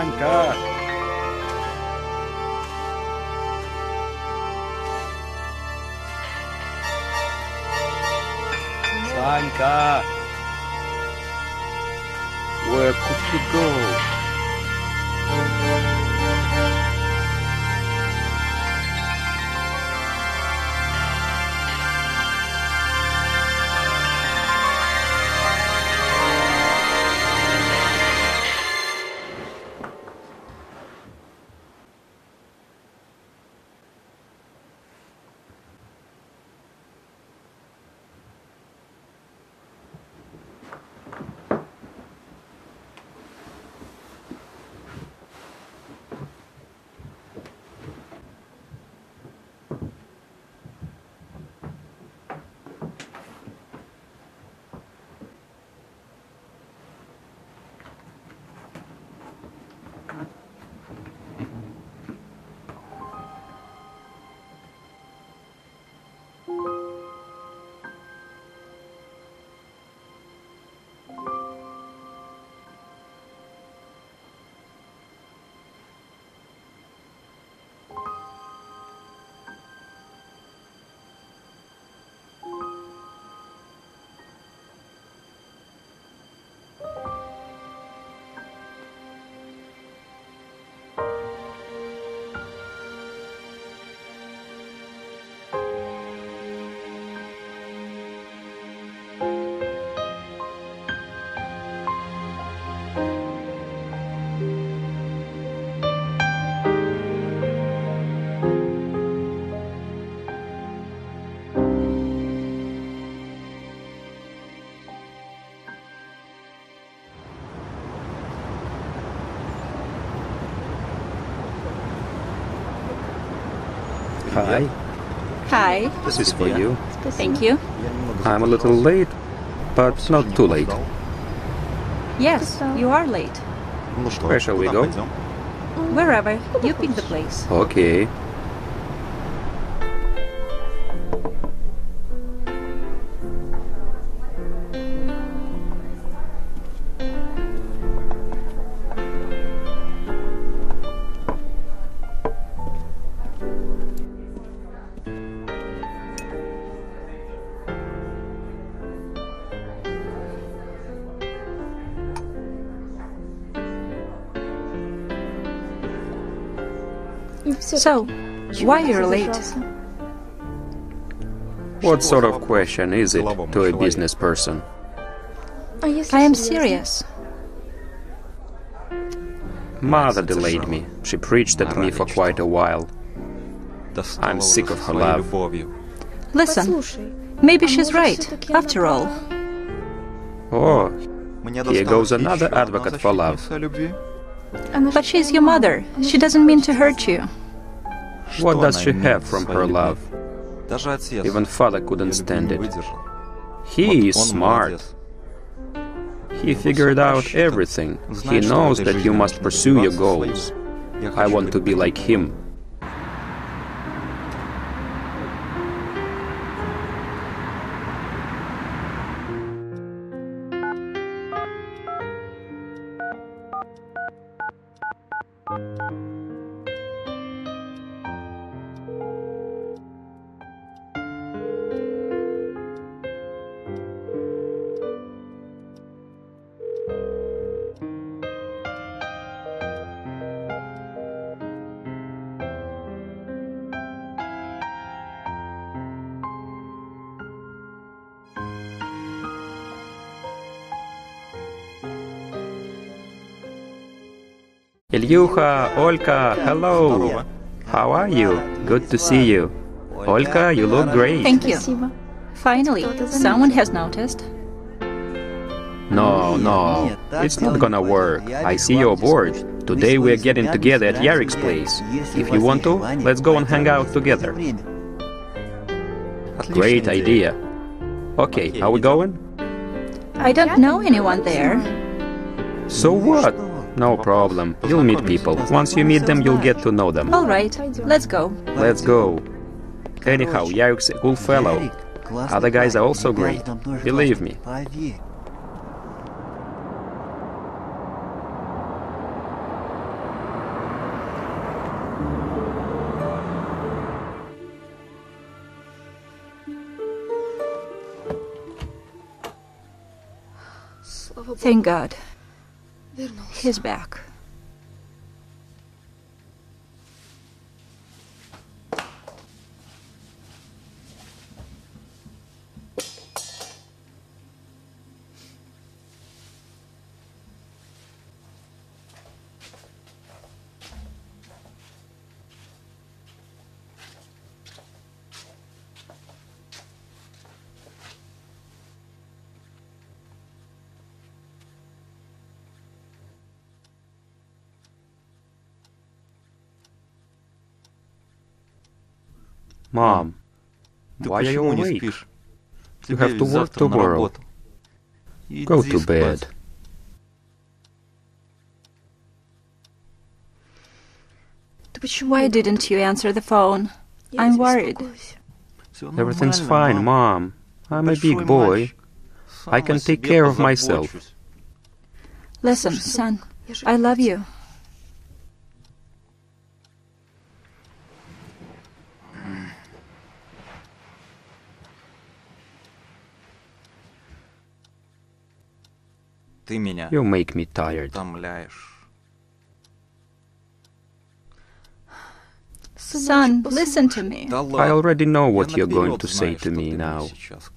Санька! Санька! Where could he go? Hi, Hi, this is for you. thank you. I'm a little late, but not too late. Yes, you are late. Where shall we go? Wherever, you pick the place. Okay. So, why you're late? What sort of question is it to a business person? I am serious. Mother delayed me. She preached at me for quite a while. I'm sick of her love. Listen, maybe she's right, after all. Oh, here goes another advocate for love. But she's your mother. She doesn't mean to hurt you. What does she have from her love? Even father couldn't stand it. He is smart. He figured out everything. He knows that you must pursue your goals. I want to be like him. Ilyuha, Olka, hello. How are you? Good to see you. Olka, you look great. Thank you. Finally, someone has noticed. No, it's not gonna work. I see you're bored. Today we're getting together at Yarik's place. If you want to, let's go and hang out together. Great idea. Okay, are we going? I don't know anyone there. So what? No problem. You'll meet people. Once you meet them, you'll get to know them. All right, let's go. Let's go. Anyhow, Yarik's a cool fellow. Other guys are also great. Believe me. Thank God. He's back. Mom, why are you awake? You have to work tomorrow. Go to bed. Why didn't you answer the phone? I'm worried. Everything's fine, Mom. I'm a big boy. I can take care of myself. Listen, son, I love you. You make me tired. Son, listen to me. I already know what you're going to say to me now.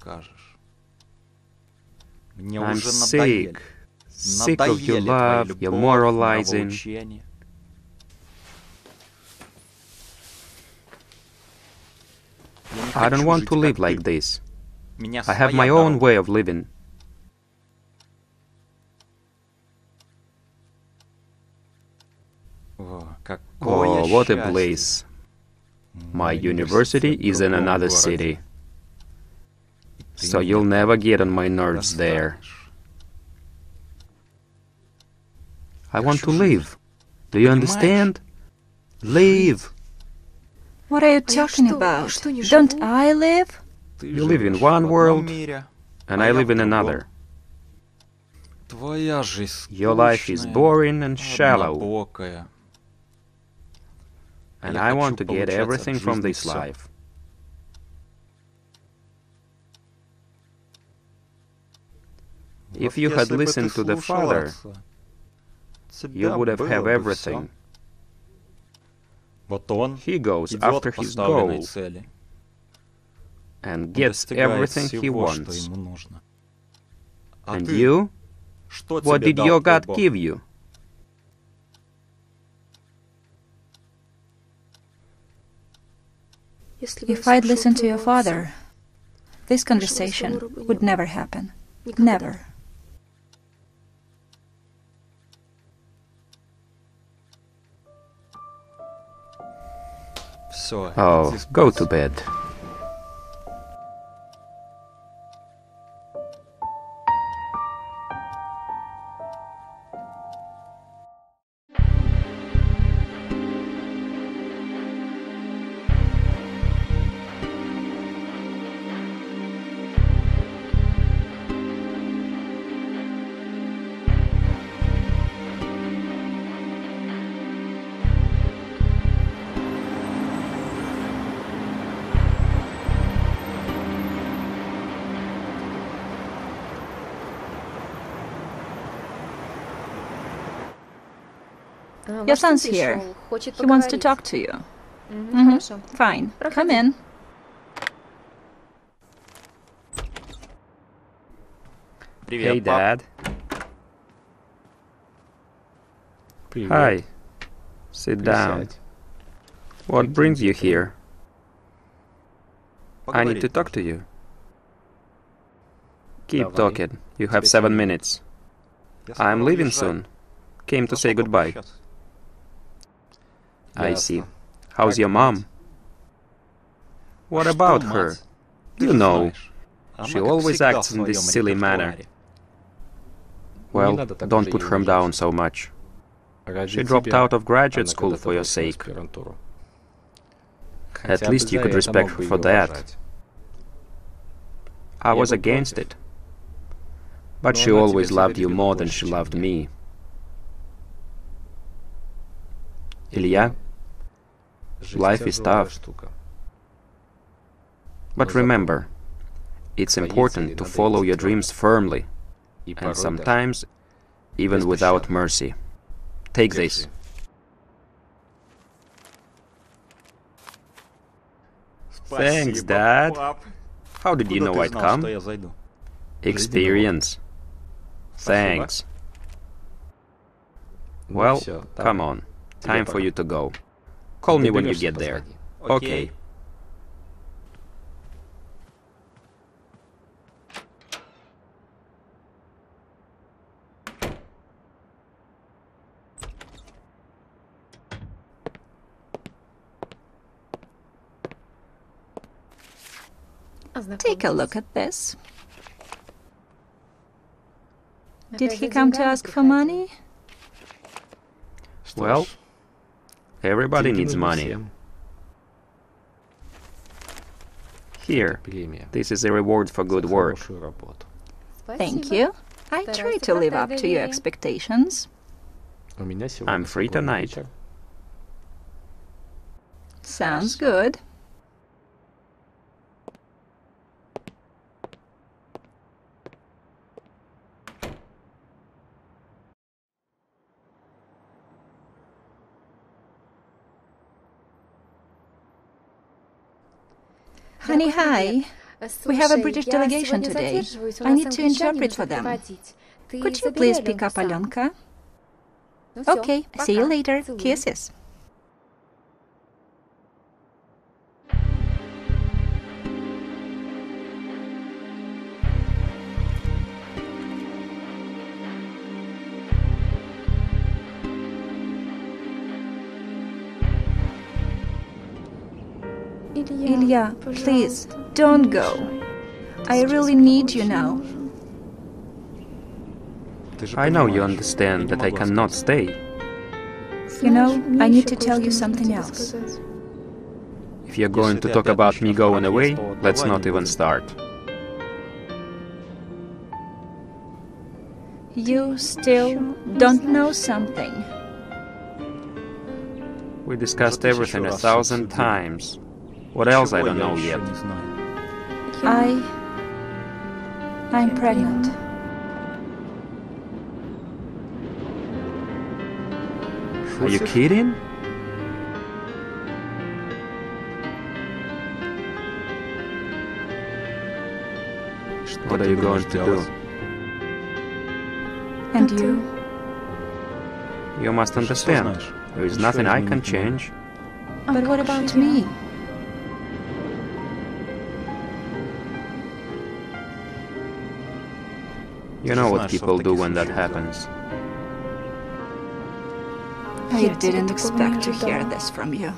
I'm sick. Sick of your love, your moralizing. I don't want to live like this. I have my own way of living. Oh, what a place. My university is in another city. So you'll never get on my nerves there. I want to live. Do you understand? Live. What are you talking about? Don't I live? You live in one world, and I live in another. Your life is boring and shallow. And I want to get everything from this life. If you had listened to the Father, you would have everything. He goes after his goal and gets everything he wants. And you? What did your God give you? If I'd listened to your father, this conversation would never happen. Never. Oh, go to bed. Your son's here. He wants to talk to you. Fine. Come in. Hey, Dad. Hi. Sit down. What brings you here? I need to talk to you. Keep talking. You have 7 minutes. I'm leaving soon. Came to say goodbye. I see. How's your mom? What about her? You know, she always acts in this silly manner. Well, don't put her down so much. She dropped out of graduate school for your sake. At least you could respect her for that. I was against it. But she always loved you more than she loved me. Ilya, life is tough. But remember, it's important to follow your dreams firmly and sometimes even without mercy. Take this. Thanks, Dad. How did you know I'd come? Experience. Thanks. Well, come on. Time for you to go. Call me when you get there. Okay. Take a look at this. Did he come to ask for money? Well, everybody needs money. Here, this is a reward for good work. Thank you. I try to live up to your expectations. I'm free tonight. Sounds good. Honey, hi. We have a British delegation today. I need to interpret for them. Could you please pick up Alenka? Okay, see you later. Kisses. Ilya, please, don't go. I really need you now. I know you understand that I cannot stay. You know, I need to tell you something else. If you're going to talk about me going away, let's not even start. You still don't know something. We discussed everything 1,000 times. What else I don't know yet? I'm pregnant. Are you kidding? What are you going to do? And you? You must understand, there is nothing I can change. But what about me? You know what people do when that happens. I didn't expect to hear this from you.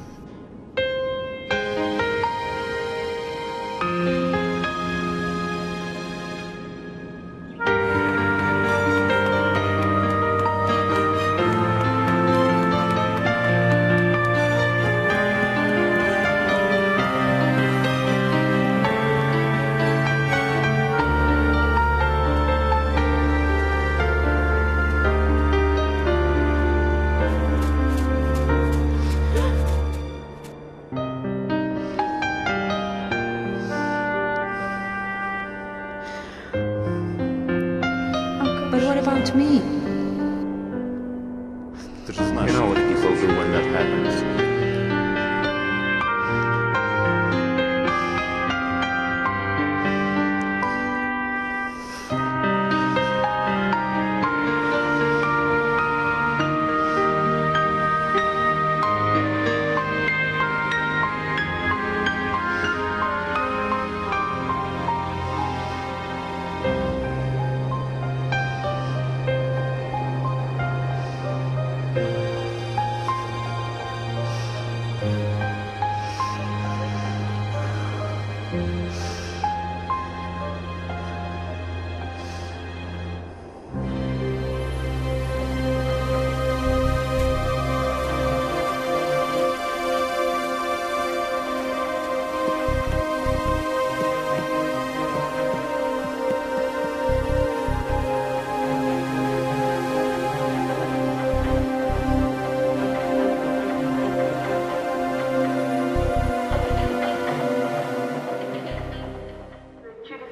But what about me? You know what people do when that happens.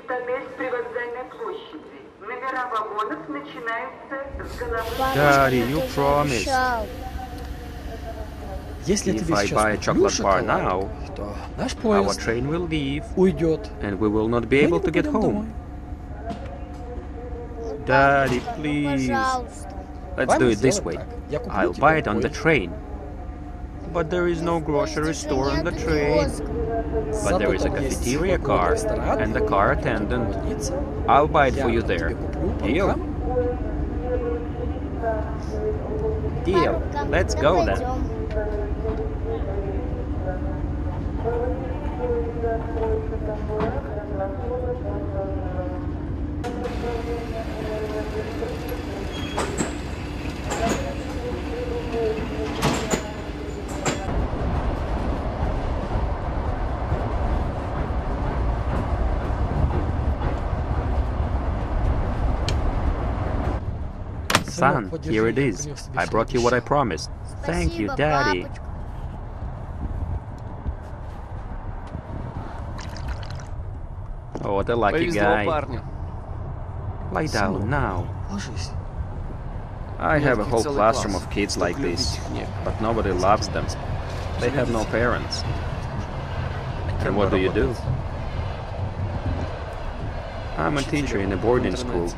Daddy, you promised. If I buy a chocolate bar now, our train will leave, and we will not be able to get home. Daddy, please. Let's do it this way. I'll buy it on the train. But there is no grocery store on the train. But there is a cafeteria car and a car attendant. I'll buy it for you there. Deal? Deal. Let's go then. Son, here it is. I brought you what I promised. Thank you, Daddy. Oh, what a lucky guy. Lie down now. I have a whole classroom of kids like this, but nobody loves them. They have no parents. And what do? I'm a teacher in a boarding school.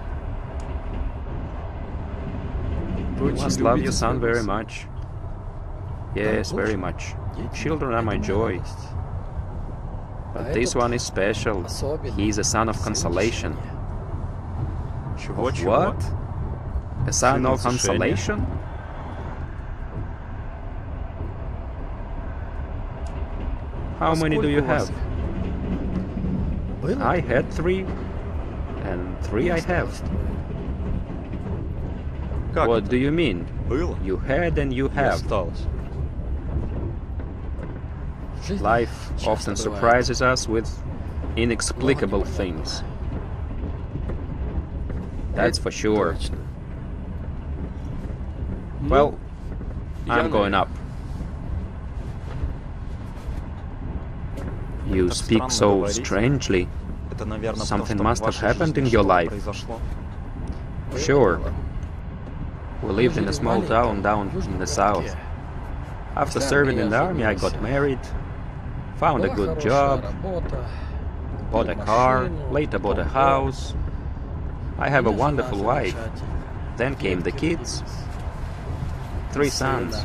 You must love your son very much. Yes, very much. Children are my joy. But this one is special. He is a son of consolation. What? A son of consolation? How many do you have? I had 3, and 3 I have. What do you mean? You had and you have. Life often surprises us with inexplicable things. That's for sure. Well, I'm going up. You speak so strangely. Something must have happened in your life. Sure. We lived in a small town down in the south. After serving in the army, I got married, found a good job, bought a car, later bought a house. I have a wonderful wife. Then came the kids. 3 sons.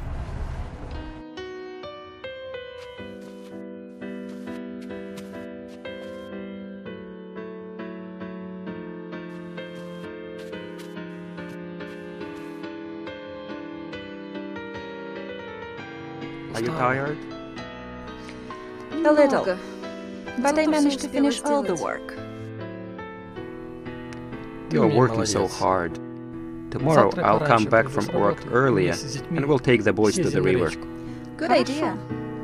Are you tired? A little, but I managed to finish all the work. You're working so hard. Tomorrow I'll come back from work earlier and we'll take the boys to the river. Good idea.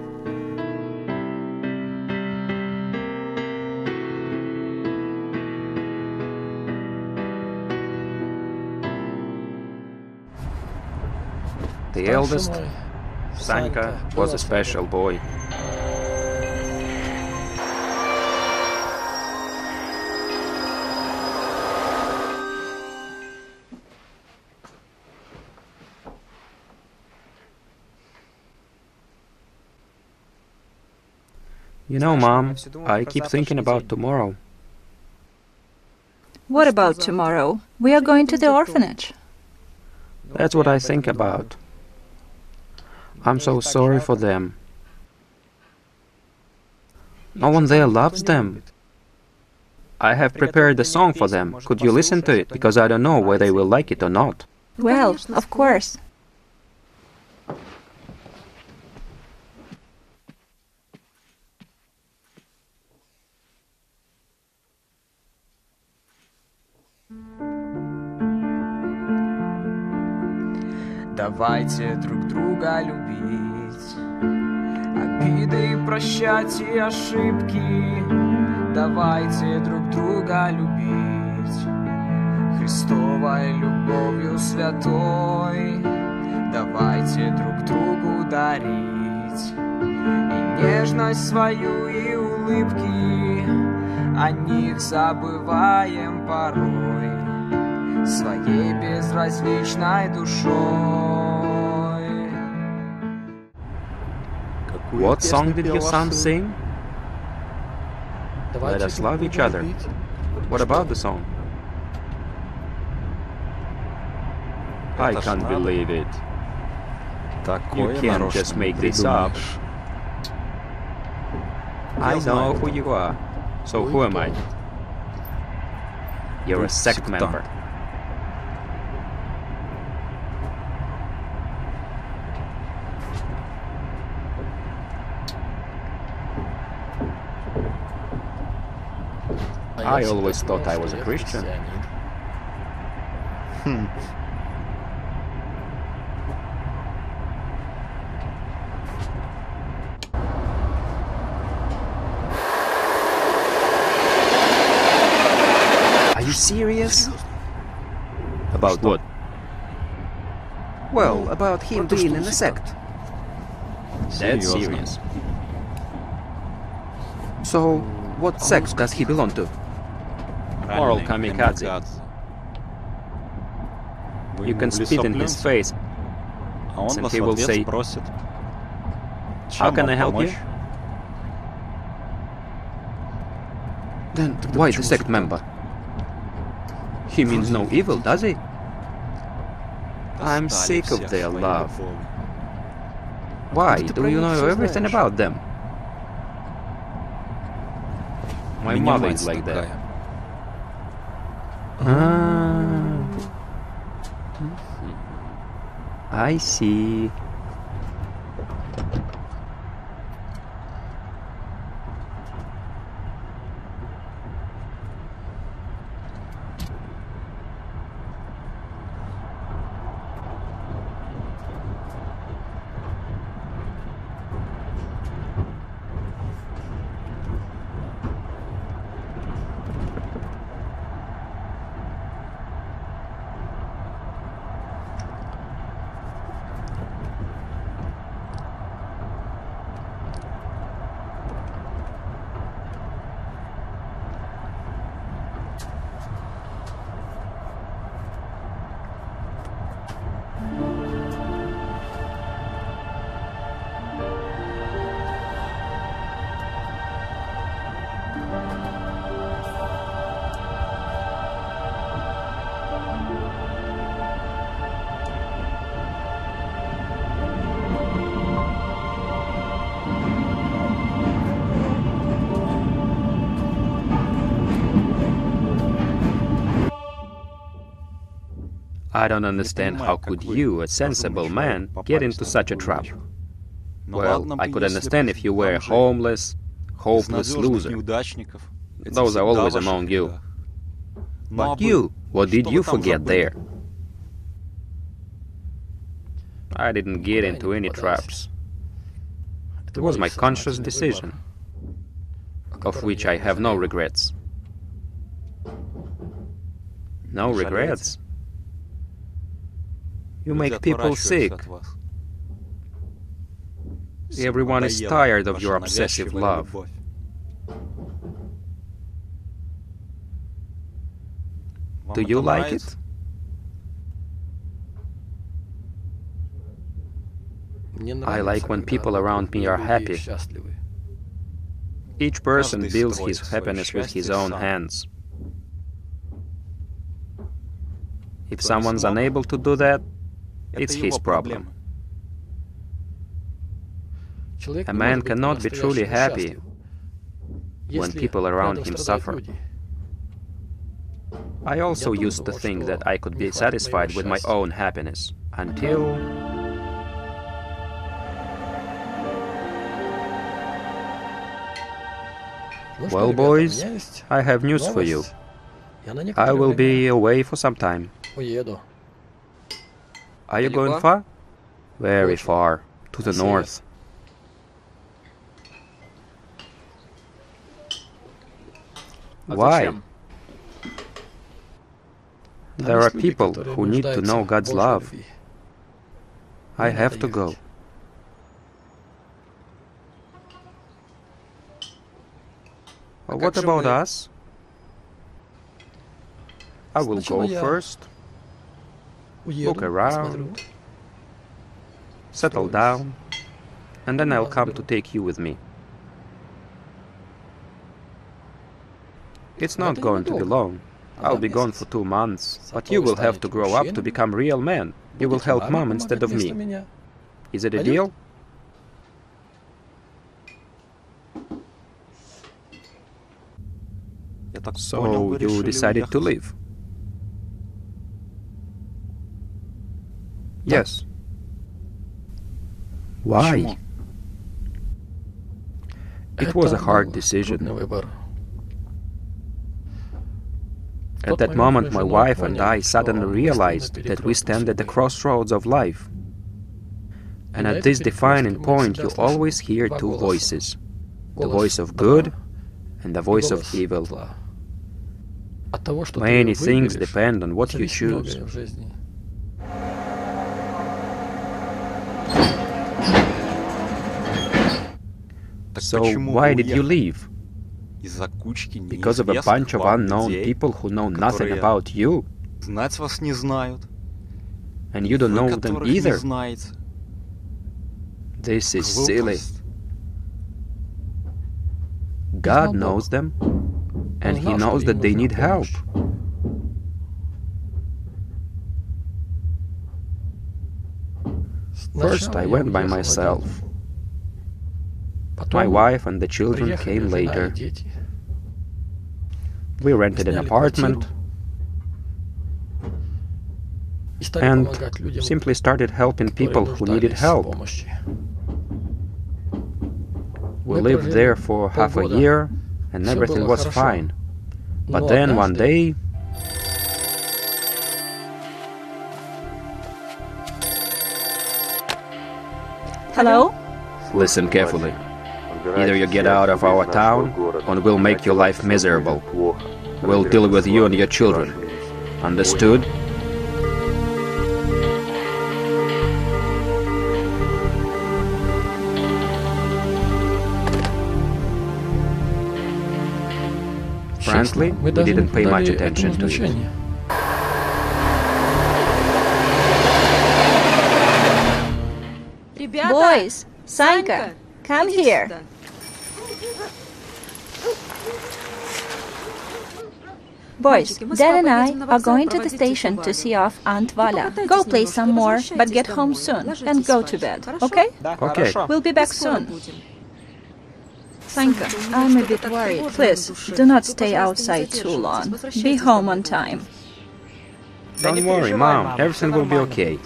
The eldest, Sanka, was a special boy. You know, Mom, I keep thinking about tomorrow. What about tomorrow? We are going to the orphanage. That's what I think about. I'm so sorry for them. No one there loves them. I have prepared a song for them. Could you listen to it? Because I don't know whether they will like it or not. Well, of course. Давайте друг друга любить, обиды прощать и ошибки. Давайте друг друга любить Христовой любовью святой. Давайте друг другу дарить и нежность свою, и улыбки. о них забываем порой своей безразличной душой. What song did your son sing? Let us love each other. What about the song? I can't believe it. You can't just make this up. I know who you are. So who am I? You're a sect member. I always thought I was a Christian. Are you serious? About what? Well, about him being in a sect. That's serious. So, what sect does he belong to? Moral kamikaze. You can spit in his face, and he will say, "How can I help you?" Then why the sect member? He means no evil, does he? I'm sick of their love. Why? Do you know everything about them? My mother is like that. I see. I don't understand how could you, a sensible man, get into such a trap. Well, I could understand if you were a homeless, hopeless loser. Those are always among you. But you, what did you forget there? I didn't get into any traps. It was my conscious decision, of which I have no regrets. No regrets? You make people sick. Everyone is tired of your obsessive love. Do you like it? I like when people around me are happy. Each person builds his happiness with his own hands. If someone's unable to do that, it's his problem. A man cannot be truly happy when people around him suffer. I also used to think that I could be satisfied with my own happiness, until... Well, boys, I have news for you. I will be away for some time. Are you going far? Very far, to the north. Why? There are people who need to know God's love. I have to go. What about us? I will go first, look around, settle down, and then I'll come to take you with me. It's not going to be long. I'll be gone for 2 months, but you will have to grow up to become real men. You will help Mom instead of me. Is it a deal? So you decided to leave? Yes. Why? It was a hard decision. At that moment, my wife and I suddenly realized that we stand at the crossroads of life. And at this defining point, you always hear two voices: the voice of good and the voice of evil. Many things depend on what you choose. So why did you leave? Because of a bunch of unknown people who know nothing about you? And you don't know them either? This is silly. God knows them, and He knows that they need help. First, I went by myself. My wife and the children came later. We rented an apartment and simply started helping people who needed help. We lived there for half a year and everything was fine. But then one day... Hello? Listen carefully. Either you get out of our town, or we'll make your life miserable. We'll deal with you and your children. Understood? Frankly, we didn't pay much attention to it. Boys, Sanka, come here. Boys, Dad and I are going to the station to see off Aunt Vala. Go play some more, but get home soon and go to bed, okay? Okay. We'll be back soon. Sanka, I'm a bit worried. Please, do not stay outside too long. Be home on time. Don't worry, Mom. Everything will be okay.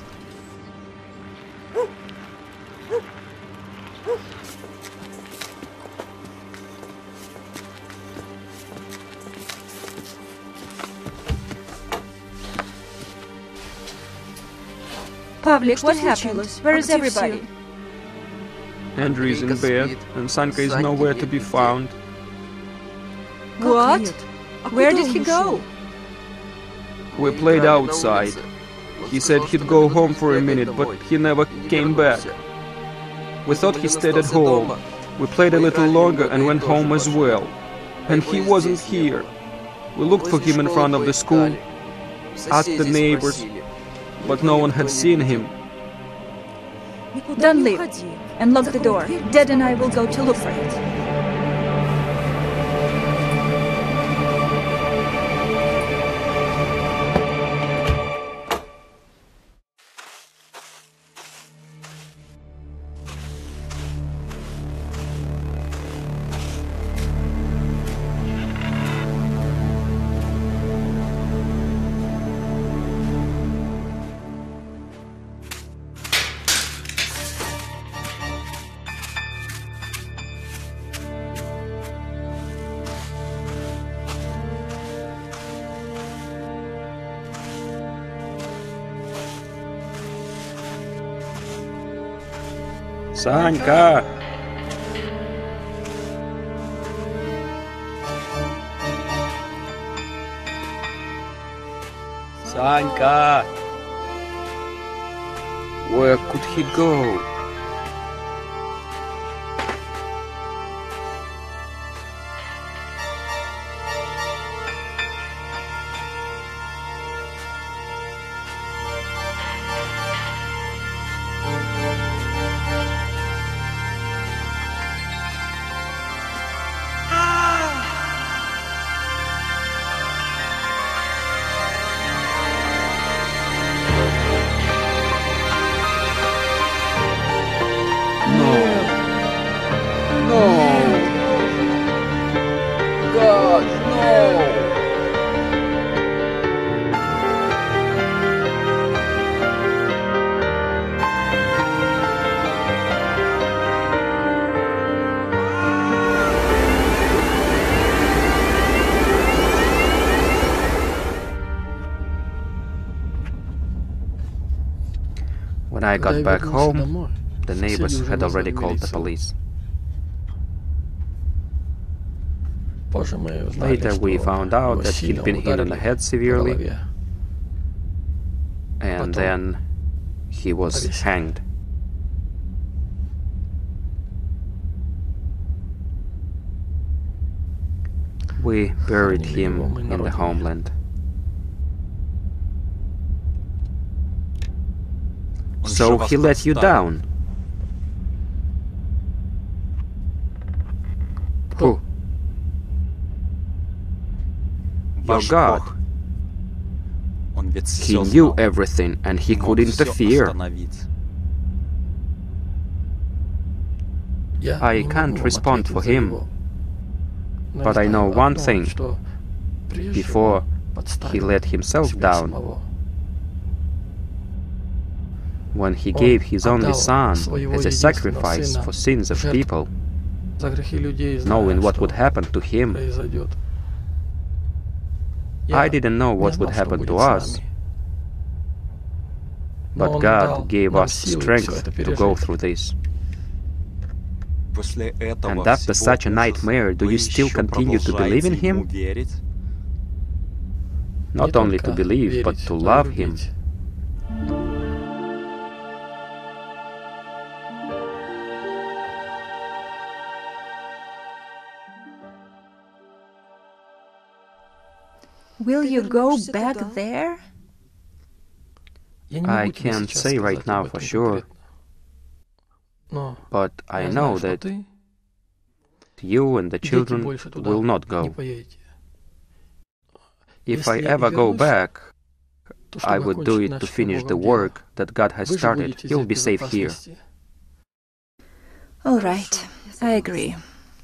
Pavlik, what happened? Where is everybody? Andrew is in bed, and Sanka is nowhere to be found. What? Where did he go? We played outside. He said he'd go home for a minute, but he never came back. We thought he stayed at home. We played a little longer and went home as well. And he wasn't here. We looked for him in front of the school, asked the neighbors, but no one had seen him. Don't leave, and lock the door. Dad and I will go to look for it. Sanka! Sanka! Where could he go? God, no! When I got back home, the neighbors had already called the police. Later we found out that he'd been hit on the head severely, and then he was hanged. We buried him in the homeland. So he let you down? Who? Your God. He knew everything and he could interfere. I can't respond for him, but I know one thing. Before he let himself down, when he gave his only son as a sacrifice for sins of people, knowing what would happen to him, I didn't know what would happen to us, but God gave us strength to go through this. And after such a nightmare, do you still continue to believe in Him? Not only to believe, but to love Him. Will you go back there? I can't say right now for sure, but I know that you and the children will not go. If I ever go back, I would do it to finish the work that God has started. You'll be safe here. All right, I agree.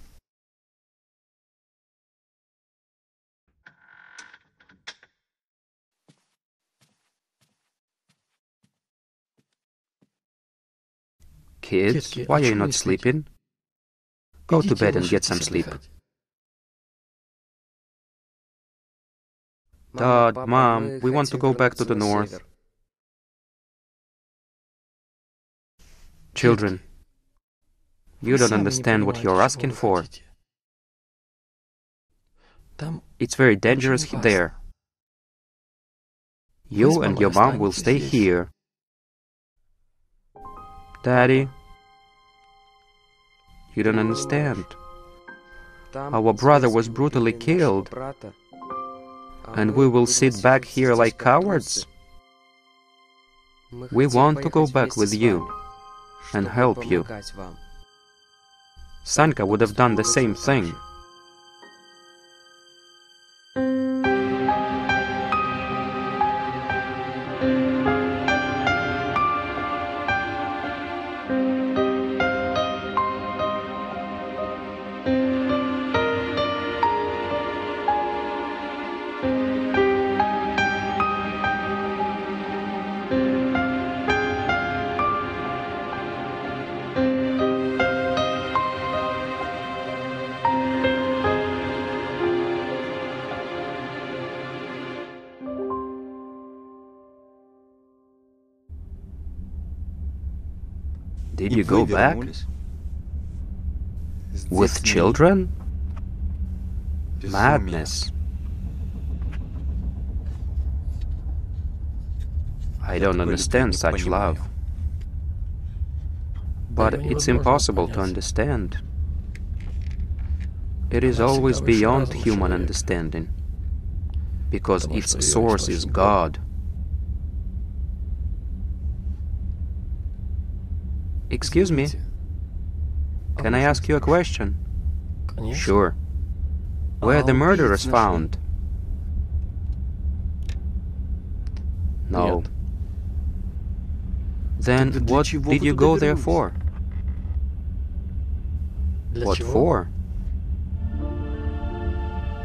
Kids, why are you not sleeping? Go to bed and get some sleep. Dad, Mom, we want to go back to the north. Children, you don't understand what you're asking for. It's very dangerous there. You and your mom will stay here. Daddy, you don't understand. Our brother was brutally killed, and we will sit back here like cowards. We want to go back with you and help you. Sanka would have done the same thing. Did you go back? With children? Madness. I don't understand such love. But it's impossible to understand. It is always beyond human understanding, because its source is God. Excuse me, can I ask you a question? Sure. Were the murderers found? No. Then what did you go there for? What for?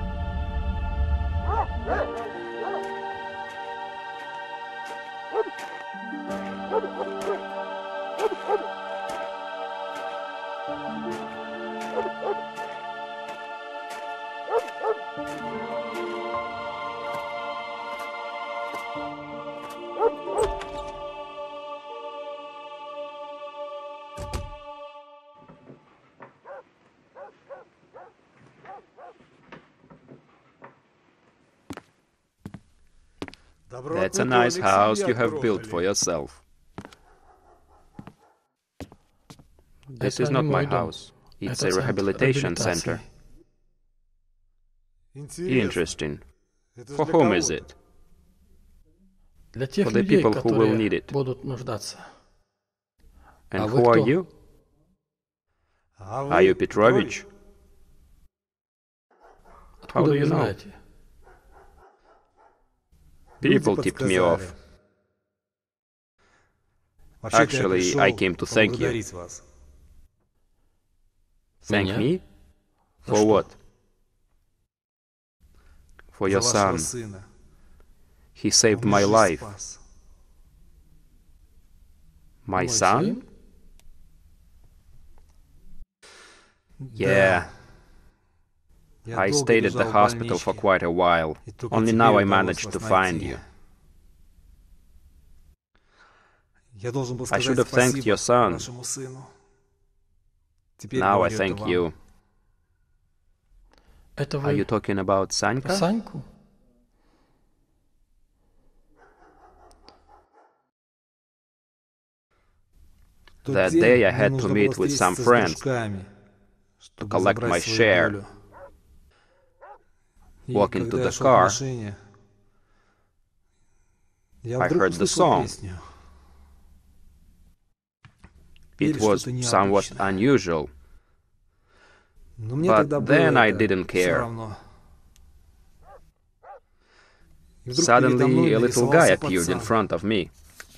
That's a nice house you have built for yourself. This is not my house. It's a rehabilitation center. Interesting. For whom is it? For the people who will need it. And who are you? Are you Petrovich? How do you know? People tipped me off. Actually, I came to thank you. Thank me? For what? For your son. He saved my life. My son? Yeah. I stayed at the hospital for quite a while. Only now I managed to find you. I should have thanked your son. Now I thank you. Are you talking about Sanka? That day I had to meet with some friends to collect my share. Walk into the car, I heard the song. It was somewhat unusual, but then I didn't care. Suddenly, a little guy appeared in front of me.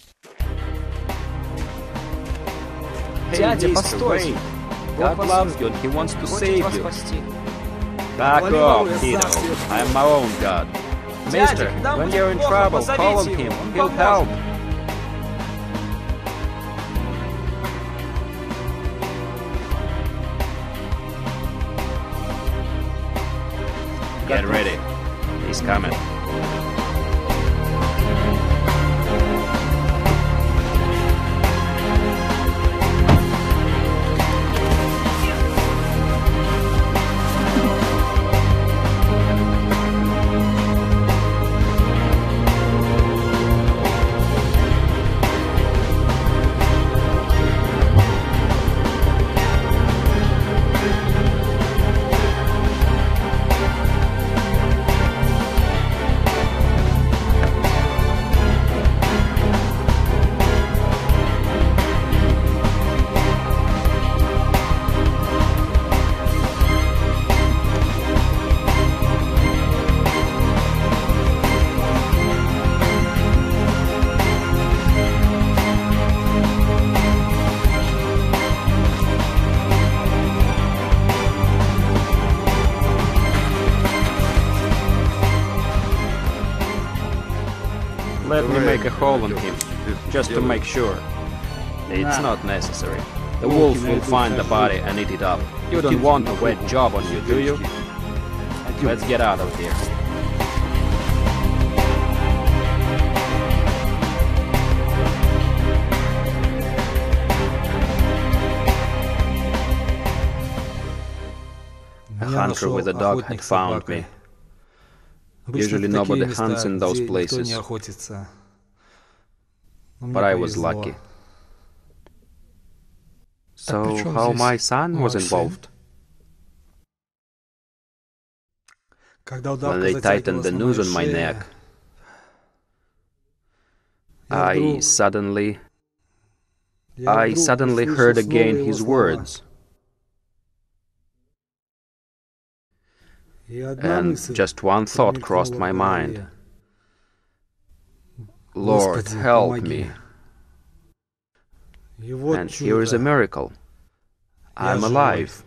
Hey, mister, wait! God loves you and He wants to save you. Back off, kiddo. I am my own God. Mister, when you're in trouble, call on Him. He'll help. Get ready. He's coming. Let me make a hole on him, just to make sure. It's not necessary. The wolf will find the body and eat it up. You don't want a wet job on you, do you? Let's get out of here. A hunter with a dog had found me. Usually nobody hunts in those places, but I was lucky. So, how my son was involved? When they tightened the noose on my neck, I suddenly heard again his words. And just one thought crossed my mind. Lord, help me. And here is a miracle. I'm alive.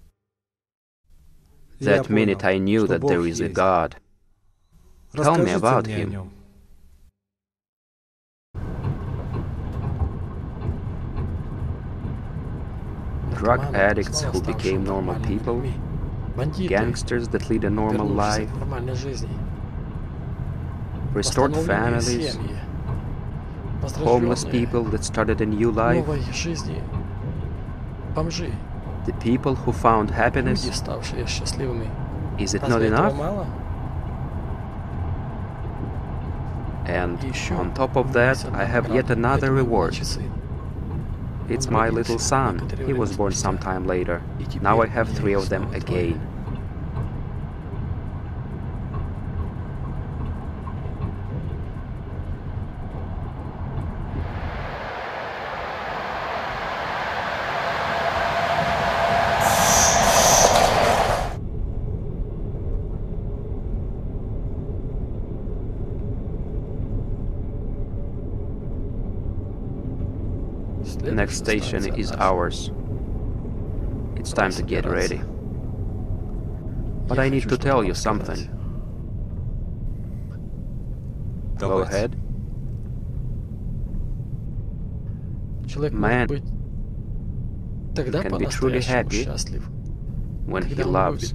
That minute I knew that there is a God. Tell me about Him. Drug addicts who became normal people? gangsters that lead a normal life, restored families, homeless people that started a new life, the people who found happiness. Is it not enough? And on top of that, I have yet another reward. It's my little son. He was born sometime later. Now I have 3 of them again. The next station is ours. It's time to get ready. But I need to tell you something. Go ahead. Man can be truly happy when he loves.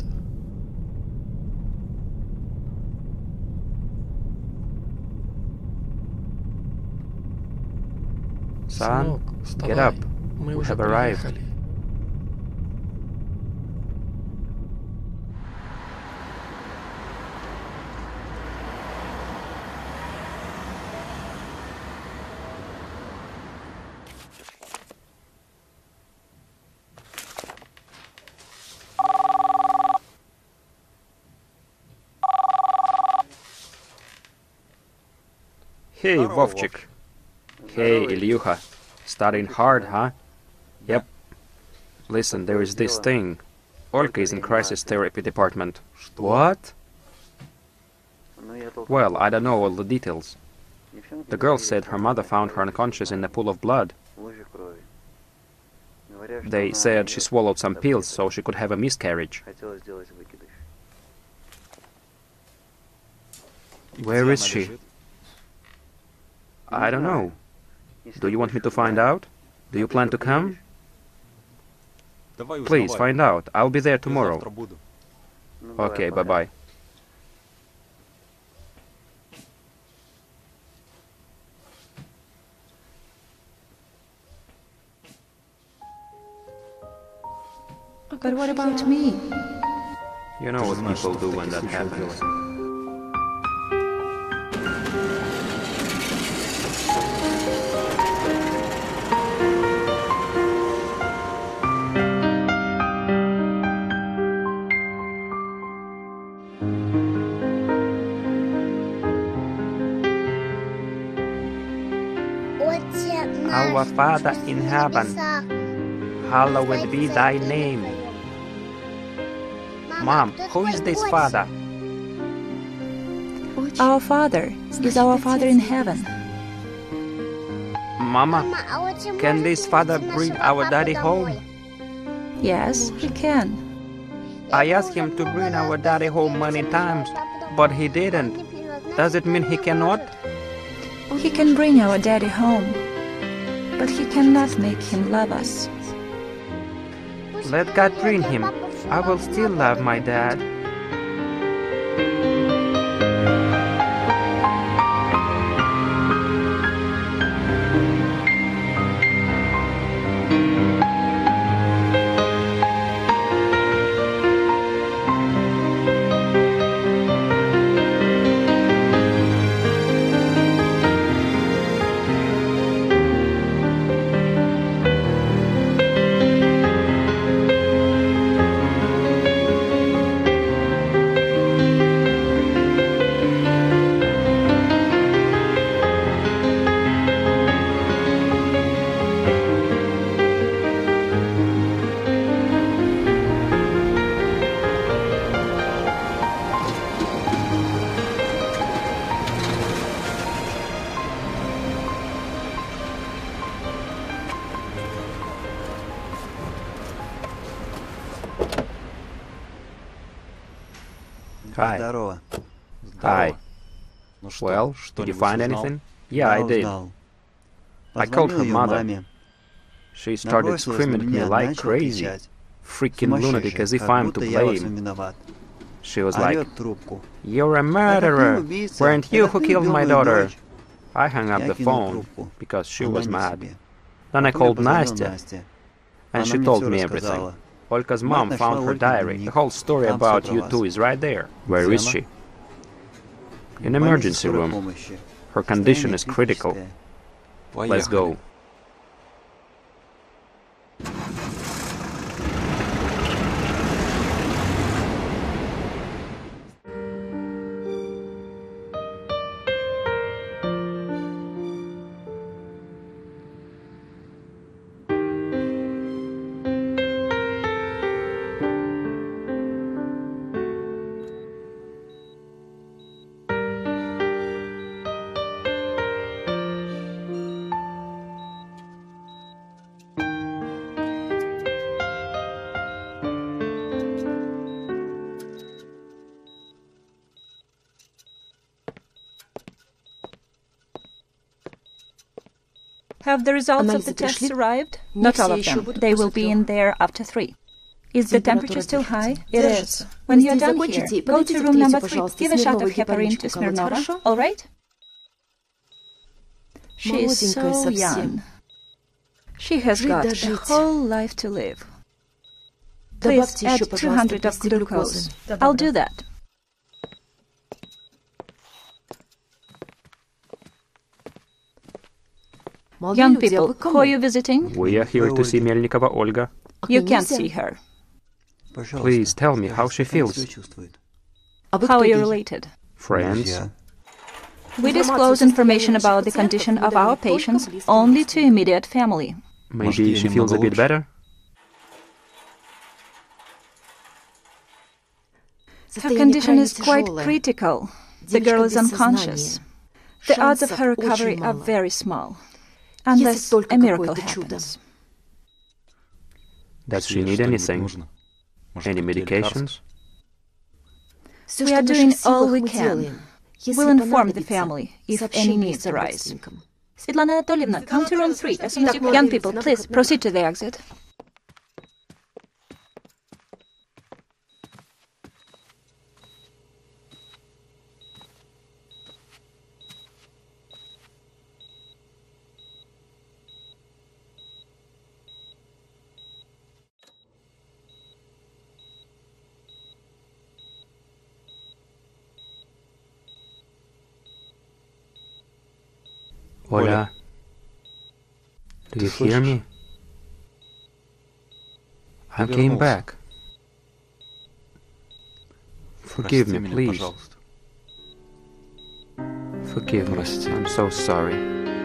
Son, get up. We have arrived. Hey, Vovchik. Hey, Ilyuha. Studying hard, huh? Yep. Listen, there is this thing. Olga is in crisis therapy department. What? Well, I don't know all the details. The girl said her mother found her unconscious in a pool of blood. They said she swallowed some pills so she could have a miscarriage. Where is she? I don't know. Do you want me to find out? Do you plan to come? Please, find out. I'll be there tomorrow. Okay, bye-bye. But what about me? You know what people do when that happens. Our Father in heaven, hallowed be thy name. Mom, who is this Father? Our Father is our Father in heaven. Mama, can this Father bring our daddy home? Yes, he can. I asked him to bring our daddy home many times, but he didn't. Does it mean he cannot? He can bring our daddy home, but he cannot make him love us. Let God bring him. I will still love my dad. Hi. Hi. Well, did you find anything? Yeah, I did. I called her mother. She started screaming at me like crazy. freaking lunatic as if I'm to blame. She was like, "You're a murderer! Weren't you who killed my daughter?" I hung up the phone because she was mad. Then I called Nastya, and she told me everything. Olga's mom found her diary. The whole story about you two is right there. Where is she? In emergency room. Her condition is critical. Let's go. Have the results of the tests arrived? Not all of them. They will be in there after 3. Is the temperature still high? It is. When you're done here, go to room number 3. Give a shot of heparin to Smirnova, all right? She is so young. She has got a whole life to live. Please add 200 of glucose. I'll do that. Young people, who are you visiting? We are here to see Melnikova Olga. You can't see her. Please tell me how she feels. How are you related? Friends? We disclose information about the condition of our patients only to immediate family. Maybe she feels a bit better? Her condition is quite critical. The girl is unconscious. The odds of her recovery are very small, unless a miracle happens. Does she need anything? Any medications? We are doing all we can. We'll inform the family if any needs arise. Svetlana Anatolievna, come to room 3 as soon as you can. Young people, please proceed to the exit. Ola, do you hear me? I came back. Forgive me, please. Forgive me, I'm so sorry.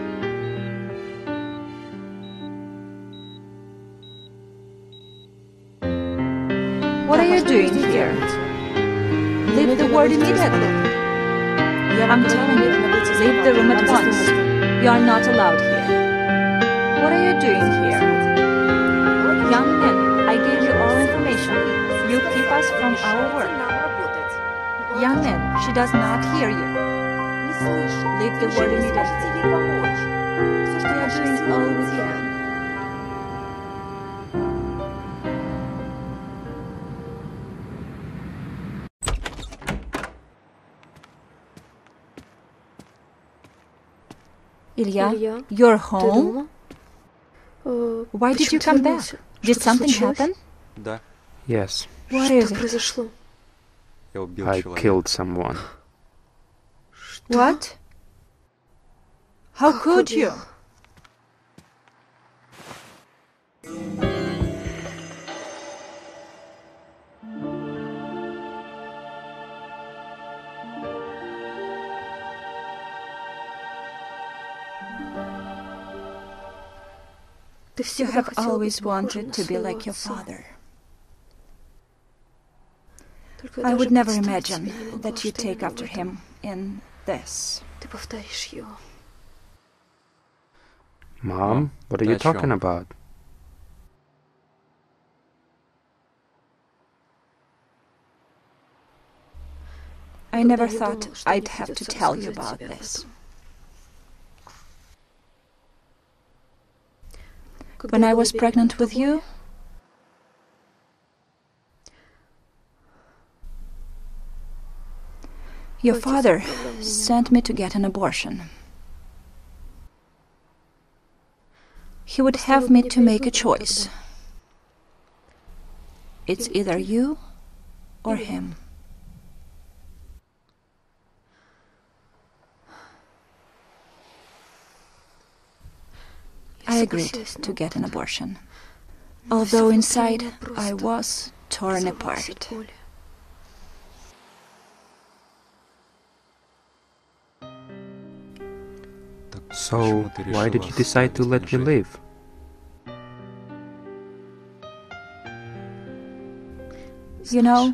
What are you doing here? Leave the ward immediately. I'm telling you, leave the room at once. You are not allowed here. What are you doing here? Young men, I gave you all information. You keep us from our work. Young men, she does not hear you. Leave the word immediately. We are doing all we can. Ilya, you're home? Why did you come back? Did something happen? Yes. What is it? I killed someone. What? How could you? You have always wanted to be like your father. I would never imagine that you take after him in this. Mom, what are you talking about? I never thought I'd have to tell you about this. When I was pregnant with you, Your father sent me to get an abortion. He would have me to make a choice. It's either you or him. I agreed to get an abortion, although inside I was torn apart. So, why did you decide to let me live? You know,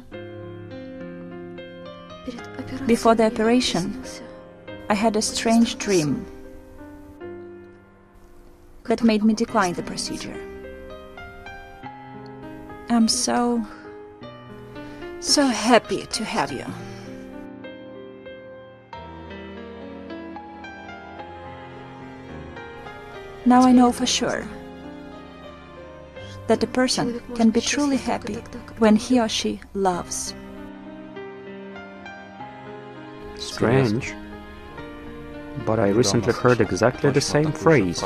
before the operation, I had a strange dream that made me decline the procedure. I'm so happy to have you. Now I know for sure that a person can be truly happy when he or she loves. Strange, but I recently heard exactly the same phrase.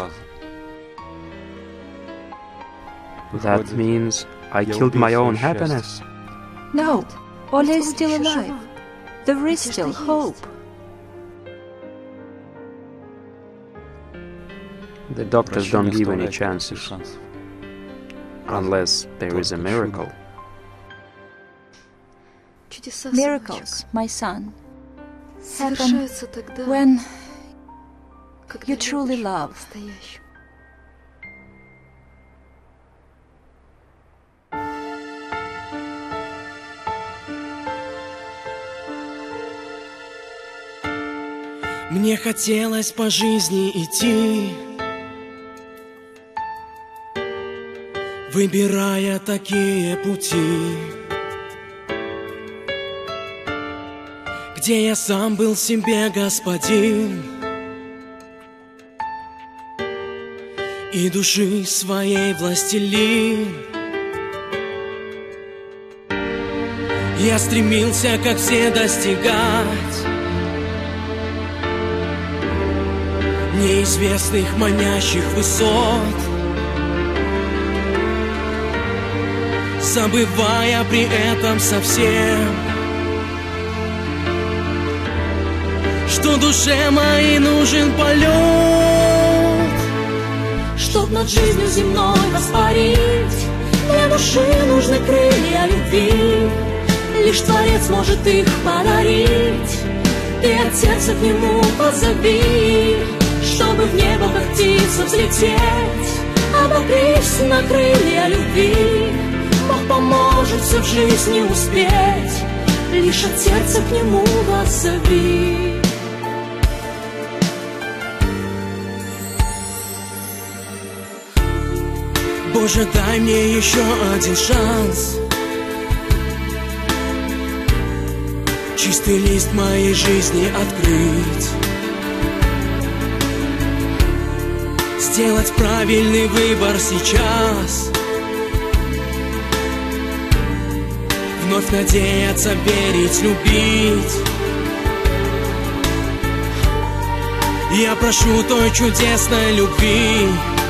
That means I killed my own happiness. No, Oля is still alive. There is still hope. The doctors don't give any chances, unless there is a miracle. Miracles, my son, happen when you truly love. Мне хотелось по жизни идти, выбирая такие пути, где я сам был себе господин и души своей властелин. Я стремился, как все, достигать неизвестных манящих высот, забывая при этом совсем, что душе моей нужен полет, чтоб над жизнью земной воспарить. Для души нужны крылья любви, лишь Творец может их подарить. И от сердца к нему позови, чтобы в небо как птица взлететь. Обопрись на крылья любви, Бог поможет все в жизни успеть, лишь от сердца к нему воззови. Боже, дай мне еще один шанс, чистый лист моей жизни открыть, сделать правильный выбор сейчас, вновь надеяться, верить, любить. Я прошу той чудесной любви,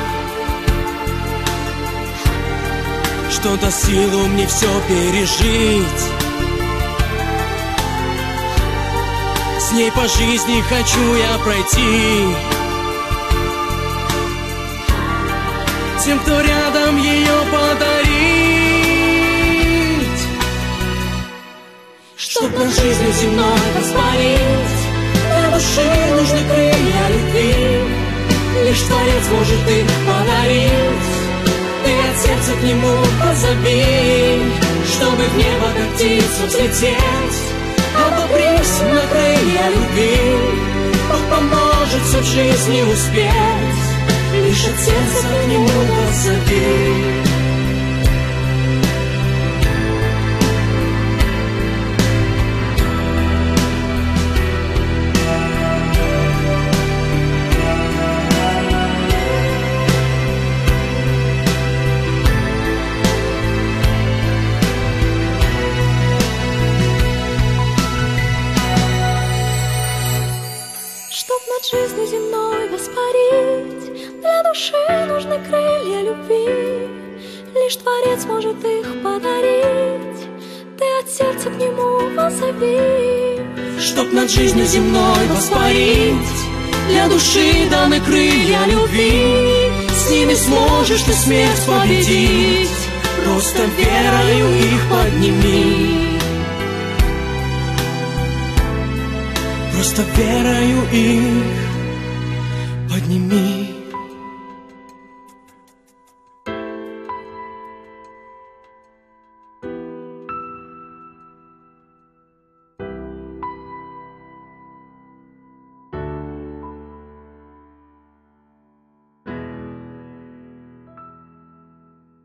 что даст силу мне все пережить. С ней по жизни хочу я пройти, тем, кто рядом, ее подарить. Чтоб над жизнью земной воспарить, для души нужны крылья любви, лишь Творец может их подарить. И от сердца к нему позови, чтобы в небо как птицу взлететь. Обопрись на крылья любви, Бог поможет все в жизни успеть, лишь от сердца к нему позови. над жизнью земной воспарить. Для души нужны крылья любви, лишь Творец может их подарить. Ты от сердца к нему воззови. Чтоб над жизнью земной воспарить, для души даны крылья любви. С ними сможешь ты смерть победить, просто верою их подними. Просто верою их подними.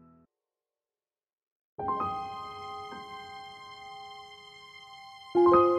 Thank you.